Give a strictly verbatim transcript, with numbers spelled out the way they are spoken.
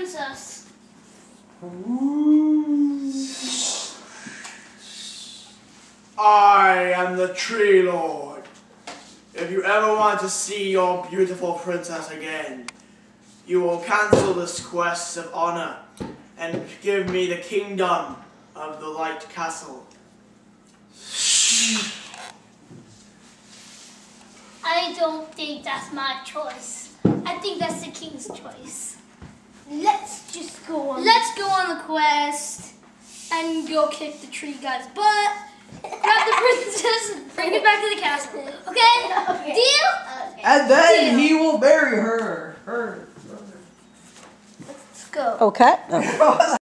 princess. I am the Tree Lord. If you ever want to see your beautiful princess again, you will cancel this quest of honor and give me the kingdom of the Light Castle. I don't think that's my choice. I think that's the king's choice. Let's just go on. Let's go on the quest and go kick the tree guy's butt. Grab the princess and bring it back to the castle. Okay? Okay. Deal? Okay. And then Deal. he will marry her. Her. Let's go. Okay.